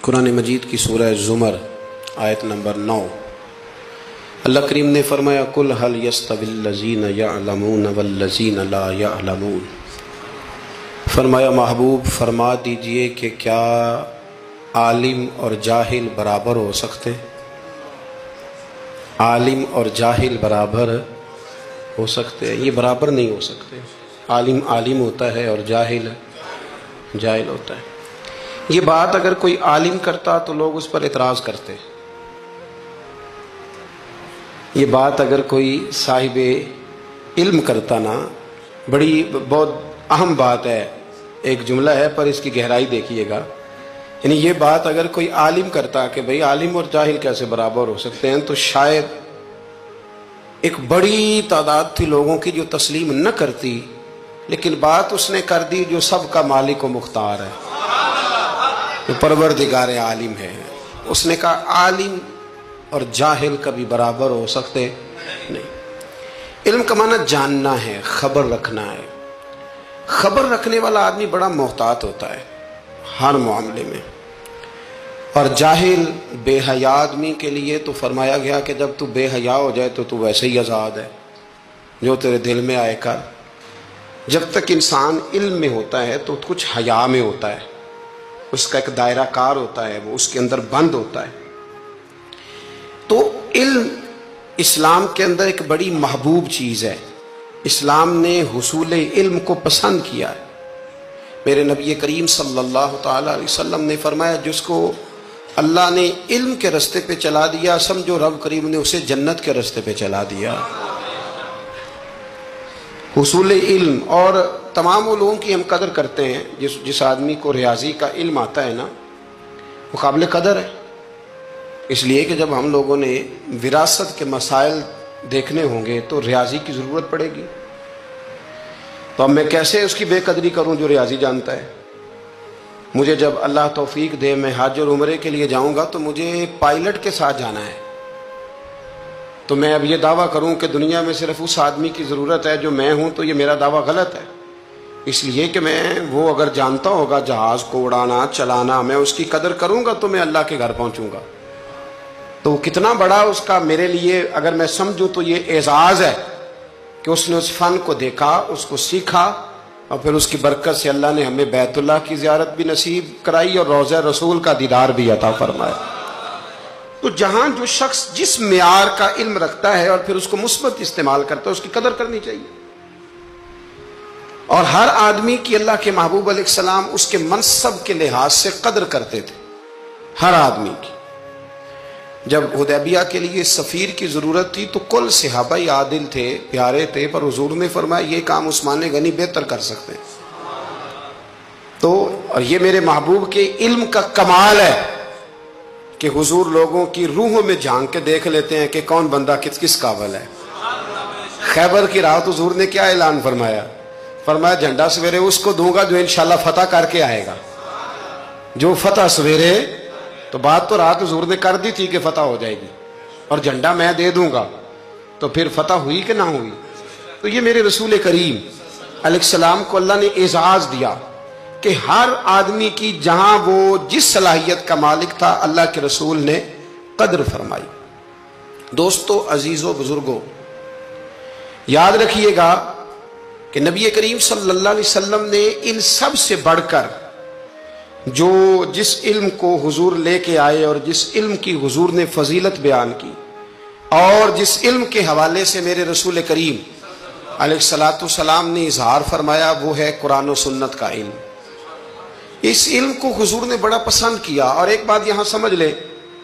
قرآن مجید کی سورہ زمر آیت نمبر 9 اللہ کریم نے فرمایا قل هل يستوي الذين يعلمون والذين لا يعلمون، فرمایا محبوب فرما دیجئے کہ کیا عالم اور جاہل برابر ہو سکتے؟ عالم اور جاہل برابر ہو سکتے ہیں؟ یہ برابر نہیں ہو سکتے۔ عالم عالم ہوتا ہے اور جاہل جاہل ہوتا ہے۔ یہ بات اگر کوئی عالم کرتا تو لوگ اس پر اعتراض کرتے، یہ بات اگر کوئی صاحب علم کرتا نا، بہت اہم بات ہے، ایک جملہ ہے پر اس کی گہرائی دیکھیے گا، یعنی یہ بات اگر کوئی عالم کرتا کہ بھئی عالم اور جاہل کیسے برابر ہو سکتے ہیں، تو شاید ایک بڑی تعداد تھی لوگوں کی جو تسلیم نہ کرتی، لیکن بات اس نے کر دی جو سب کا مالک و مختار ہے، جو پروردگار عالم ہے۔ اس نے کہا عالم اور جاہل کبھی برابر ہو سکتے نہیں۔ علم کا معنی جاننا ہے، خبر رکھنا ہے۔ خبر رکھنے والا آدمی بڑا محتاط ہوتا ہے ہر معاملے میں، اور جاہل بے حیا آدمی کے لیے تو فرمایا گیا کہ جب تو بے حیا ہو جائے تو ویسے ہی آزاد ہے، جو تیرے دل میں آئے کر۔ جب تک انسان علم میں ہوتا ہے تو کچھ حیا میں ہوتا ہے، اس کا ایک دائرہ کار ہوتا ہے، وہ اس کے اندر بند ہوتا ہے۔ تو علم اسلام کے اندر ایک بڑی محبوب چیز ہے، اسلام نے حصول علم کو پسند کیا ہے۔ میرے نبی کریم صلی اللہ تعالی علیہ وسلم نے فرمایا جس کو اللہ نے علم کے رستے پہ چلا دیا، سمجھو رب کریم نے اسے جنت کے رستے پہ چلا دیا۔ حصول علم، اور تمام علوم کی ہم قدر کرتے ہیں۔ جس آدمی کو ریاضی کا علم آتا ہے نا، وہ قابل قدر ہے، اس لیے کہ جب ہم لوگوں نے وراثت کے مسائل دیکھنے ہوں گے تو ریاضی کی ضرورت پڑے گی۔ تو اب میں کیسے اس کی بے قدری کروں جو ریاضی جانتا ہے؟ مجھے جب اللہ توفیق دے میں حج اور عمرے کے لیے جاؤں گا تو مجھے پائلٹ کے ساتھ جانا ہے، تو میں اب یہ دعویٰ کروں کہ دنیا میں صرف اس آدمی کی ضرورت ہے جو میں ہوں، تو یہ میرا دعویٰ غلط ہے، اس لیے کہ میں وہ اگر جانتا ہوگا جہاز کو اڑانا چلانا، میں اس کی قدر کروں گا تو میں اللہ کے گھر پہنچوں گا۔ تو کتنا بڑا اس کا میرے لیے اگر میں سمجھوں تو یہ اعزاز ہے کہ اس نے اس فن کو دیکھا، اس کو سیکھا، اور پھر اس کی برکت سے اللہ نے ہمیں بیت اللہ کی زیارت بھی نصیب کرائی اور روضہ رسول کا دیدار بھی عطا فرمایا۔ تو جہاں جو شخص جس معیار کا علم رکھتا ہے اور پھر اس کو مثبت استعمال کرتا ہے، اس کی قدر کرنی چاہیے۔ اور ہر آدمی کی اللہ کے محبوب علیہ السلام اس کے منصب کے لحاظ سے قدر کرتے تھے، ہر آدمی کی۔ جب حدیبیہ کے لیے سفیر کی ضرورت تھی تو کل صحابہ عادل تھے، پیارے تھے، پر حضور نے فرمایا یہ کام عثمان غنی بہتر کر سکتے ہیں۔ تو اور یہ میرے محبوب کے علم کا کمال ہے کہ حضور لوگوں کی روحوں میں جھانک کے دیکھ لیتے ہیں کہ کون بندہ کس قابل ہے۔ خیبر کی رات حضور نے کیا اعلان فرمایا؟ فرمایا جھنڈا سویرے اس کو دوں گا جو انشاءاللہ فتح کر کے آئے گا، جو فتح سویرے۔ تو بات تو رات حضور نے کر دی تھی کہ فتح ہو جائے گی، اور جھنڈا میں دے دوں گا، تو پھر فتح ہوئی کہ نہ ہوئی؟ تو یہ میرے رسول کریم علیہ السلام کو اللہ نے اعزاز دیا کہ ہر آدمی کی جہاں وہ جس صلاحیت کا مالک تھا اللہ کے رسول نے قدر فرمائی۔ دوستو، عزیزو، بزرگو، یاد رکھیے گا کہ نبی کریم صلی اللہ علیہ وسلم نے ان سب سے بڑھ کر جو جس علم کو حضور لے کے آئے اور جس علم کی حضور نے فضیلت بیان کی، اور جس علم کے حوالے سے میرے رسول کریم علیہ السلام نے اظہار فرمایا، وہ ہے قرآن و سنت کا علم۔ اس علم کو حضور نے بڑا پسند کیا۔ اور ایک بات یہاں سمجھ لے،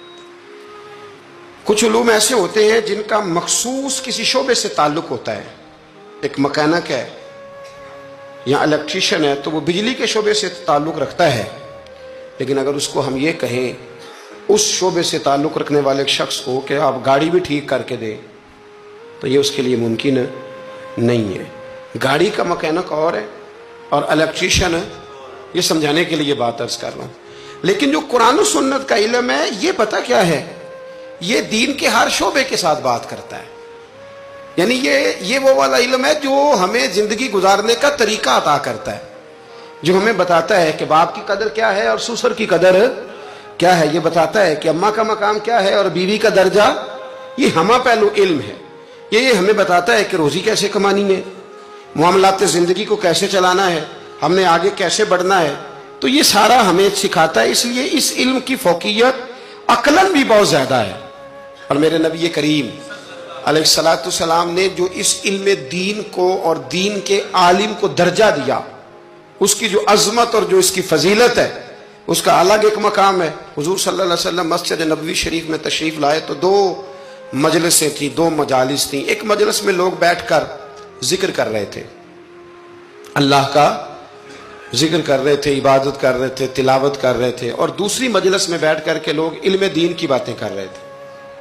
کچھ علوم ایسے ہوتے ہیں جن کا مخصوص کسی شعبے سے تعلق ہوتا ہے۔ ایک مکینک ہے یا الیکٹریشین ہے تو وہ بجلی کے شعبے سے تعلق رکھتا ہے، لیکن اگر اس کو ہم یہ کہیں اس شعبے سے تعلق رکھنے والے شخص کو کہ آپ گاڑی بھی ٹھیک کر کے دیں، تو یہ اس کے لیے ممکن نہیں ہے۔ گاڑی کا مکینک اور ہے اور الیکٹریشین ہے، یہ سمجھانے کے لیے بات عرض کر رہا ہوں۔ لیکن جو قرآن و سنت کا علم ہے، یہ پتہ کیا ہے؟ یہ دین کے ہر شعبے کے ساتھ بات کرتا ہے، یعنی یہ وہ والا علم ہے جو ہمیں زندگی گزارنے کا طریقہ عطا کرتا ہے، جو ہمیں بتاتا ہے کہ باپ کی قدر کیا ہے اور سسر کی قدر کیا ہے؟ یہ بتاتا ہے کہ اماں کا مقام کیا ہے اور بیوی کا درجہ. یہ ہمہ پہلو علم ہے. یہ ہمیں بتاتا ہے کہ روزی کیسے کمانی ہے، معاملات زندگی کو کیسے چلانا ہے، ہم نے آگے کیسے بڑھنا ہے. تو یہ سارا ہمیں سکھاتا ہے. اس لیے اس علم کی فوقیت عقلاً بھی بہت زیادہ ہے. اور میرے نبی کریم علیہ الصلوۃ والسلام نے جو اس علم دین کو اور دین کے عالم کو درجہ دیا، اس کی جو عظمت اور جو اس کی فضیلت ہے، اس کا الگ ایک مقام ہے. حضور صلی اللہ علیہ وسلم مسجد نبوی شریف میں تشریف لائے تو 2 مجلسیں تھیں، 2 مجالس تھیں. ایک مجلس میں لوگ بیٹھ کر ذکر کر رہے تھے، اللہ کا ذکر کر رہے تھے، عبادت کر رہے تھے، تلاوت کر رہے تھے. اور دوسری مجلس میں بیٹھ کر کے لوگ علم دین کی باتیں کر رہے تھے.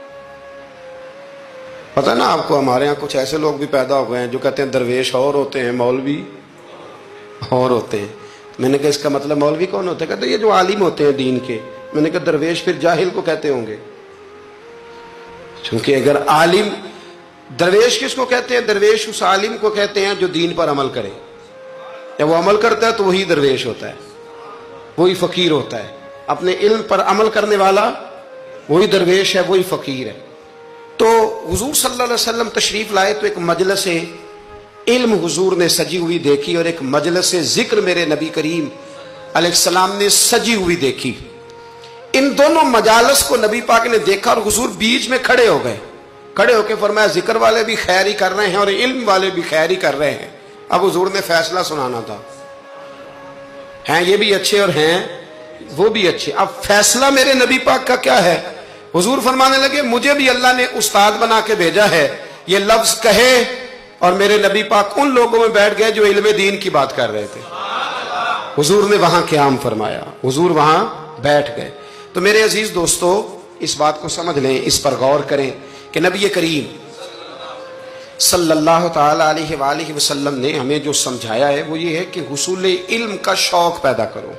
پتہ نا آپ کو، ہمارے ہاں کچھ ایسے لوگ بھی پیدا ہوئے ہیں جو کہتے ہیں درویش اور ہوتے ہیں، مولوی اور ہوتے ہیں. میں نے کہا اس کا مطلب مولوی کون ہوتا ہے؟ کہتے ہیں یہ جو عالم ہوتے ہیں دین کے. میں نے کہا درویش پھر جاہل کو کہتے ہوں گے، چونکہ اگر عالم، درویش کس کو کہتے ہیں؟ درویش اس عالم کو کہتے ہیں جو دین پر عمل کرے. جب وہ عمل کرتا ہے تو وہی درویش ہوتا ہے، وہی فقیر ہوتا ہے. اپنے علم پر عمل کرنے والا وہی درویش ہے، وہی فقیر ہے. تو حضور صلی اللہ علیہ وسلم تشریف لائے تو ایک مجلس علم حضور نے سجی ہوئی دیکھی اور ایک مجلس ذکر میرے نبی کریم علیہ السلام نے سجی ہوئی دیکھی. ان دونوں مجالس کو نبی پاک نے دیکھا اور حضور بیچ میں کھڑے ہو گئے. کھڑے ہو کے فرمایا ذکر والے بھی خیر ہی کر رہے ہیں اور علم والے بھی خیر ہی کر رہے ہیں. اب حضور نے فیصلہ سنانا تھا، ہیں یہ بھی اچھے اور ہیں وہ بھی اچھے. اب فیصلہ میرے نبی پاک کا کیا ہے؟ حضور فرمانے لگے مجھے بھی اللہ نے استاد بنا کے بھیجا ہے. یہ لفظ کہے اور میرے نبی پاک ان لوگوں میں بیٹھ گئے جو علم دین کی بات کر رہے تھے. حضور نے وہاں قیام فرمایا، حضور وہاں بیٹھ گئے. تو میرے عزیز دوستو، اس بات کو سمجھ لیں، اس پر غور کریں کہ نبی کریم صلی اللہ تعالی علیہ وآلہ وسلم نے ہمیں جو سمجھایا ہے وہ یہ ہے کہ حصول علم کا شوق پیدا کرو،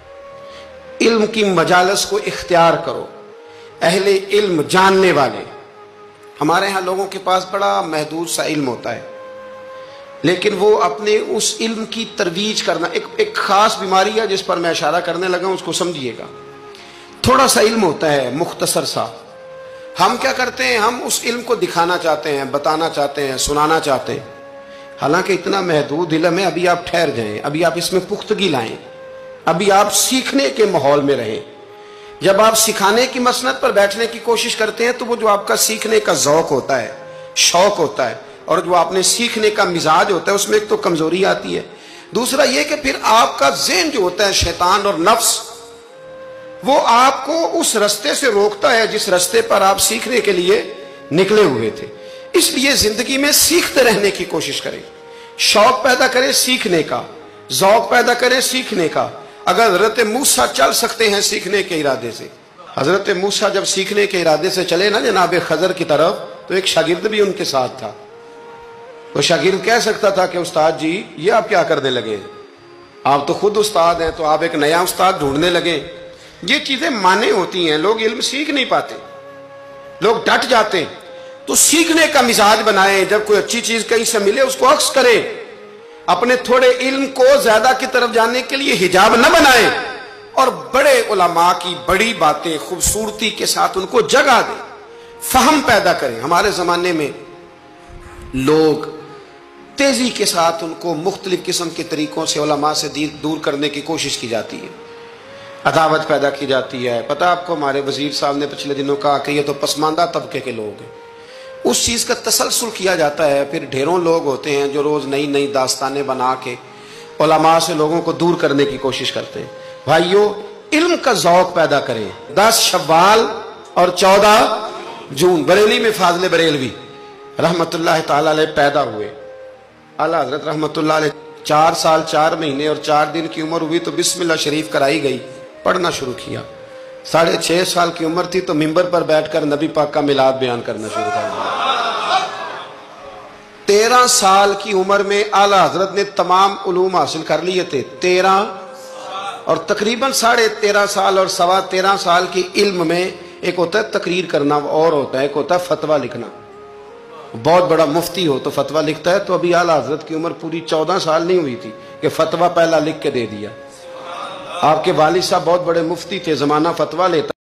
علم کی مجالس کو اختیار کرو. اہل علم، جاننے والے. ہمارے ہاں لوگوں کے پاس بڑا محدود سا علم ہوتا ہے، لیکن وہ اپنے اس علم کی ترویج کرنا، ایک خاص بیماری ہے جس پر میں اشارہ کرنے لگا ہوں، اس کو سمجھیے گا. تھوڑا سا علم ہوتا ہے، مختصر سا. ہم کیا کرتے ہیں؟ ہم اس علم کو دکھانا چاہتے ہیں، بتانا چاہتے ہیں، سنانا چاہتے ہیں. حالانکہ اتنا محدود علم ہے. ابھی آپ ٹھہر جائیں، ابھی آپ اس میں پختگی لائیں، ابھی آپ سیکھنے کے ماحول میں رہیں. جب آپ سکھانے کی مسند پر بیٹھنے کی کوشش کرتے ہیں تو وہ جو آپ کا سیکھنے کا ذوق ہوتا ہے، شوق ہوتا ہے، اور جو آپ نے سیکھنے کا مزاج ہوتا ہے، اس میں ایک تو کمزوری آتی ہے. دوسرا یہ کہ پھر آپ کا ذہن جو ہوتا ہے، شیطان اور نفس، وہ آپ کو اس رستے سے روکتا ہے جس رستے پر آپ سیکھنے کے لیے نکلے ہوئے تھے. اس لیے زندگی میں سیکھتے رہنے کی کوشش کریں، شوق پیدا کریں سیکھنے کا، ذوق پیدا کریں سیکھنے کا. اگر حضرت موسیٰ چل سکتے ہیں سیکھنے کے ارادے سے، حضرت موسیٰ جب سیکھنے کے ارادے سے چلے نا جناب خضر کی طرف، تو ایک شاگرد بھی ان کے ساتھ تھا. وہ شاگرد کہہ سکتا تھا کہ استاد جی یہ آپ کیا کرنے لگے، آپ تو خود استاد ہیں، تو آپ ایک نیا استاد ڈھونڈنے لگے. یہ چیزیں مانے ہوتی ہیں، لوگ علم سیکھ نہیں پاتے، لوگ ڈٹ جاتے. تو سیکھنے کا مزاج بنائیں. جب کوئی اچھی چیز کہیں سے ملے اس کو عکس کریں. اپنے تھوڑے علم کو زیادہ کی طرف جانے کے لیے حجاب نہ بنائیں، اور بڑے علماء کی بڑی باتیں خوبصورتی کے ساتھ ان کو جگہ دیں، فہم پیدا کریں. ہمارے زمانے میں لوگ تیزی کے ساتھ ان کو مختلف قسم کے طریقوں سے علماء سے دور کرنے کی کوشش کی جاتی ہے، عداوت پیدا کی جاتی ہے. پتہ آپ کو ہمارے وزیر صاحب نے پچھلے دنوں کہا کہ یہ تو پسماندہ طبقے کے لوگ ہیں. اس چیز کا تسلسل کیا جاتا ہے. پھر ڈھیروں لوگ ہوتے ہیں جو روز نئی نئی داستانیں بنا کے علماء سے لوگوں کو دور کرنے کی کوشش کرتے ہیں. بھائیو، علم کا ذوق پیدا کریں. 10 شوال اور 14 جون بریلی میں فاضل بریلوی رحمت اللہ تعالی علیہ پیدا ہوئے. اعلیٰ حضرت رحمت اللہ علیہ 4 سال 4 مہینے اور 4 دن کی عمر ہوئی تو بسم اللہ شریف کرائی گئی، پڑھنا شروع کیا. 6.5 سال کی عمر تھی تو ممبر پر بیٹھ کر نبی پاک کا میلاد بیان کرنا شروع کر دیا. 13 سال کی عمر میں اعلیٰ حضرت نے تمام علوم حاصل کر لیے تھے. 13 اور تقریباً 13.5 سال اور 13.25 سال کی علم میں ایک ہوتا ہے تقریر کرنا اور ہوتا ہے ایک ہوتا ہے فتویٰ لکھنا. بہت بڑا مفتی ہو تو فتویٰ لکھتا ہے. تو ابھی اعلیٰ حضرت کی عمر پوری 14 سال نہیں ہوئی تھی کہ فتویٰ پہلا لکھ کے دے دیا. آپ کے والد صاحب بہت بڑے مفتی تھے، زمانہ فتویٰ لیتا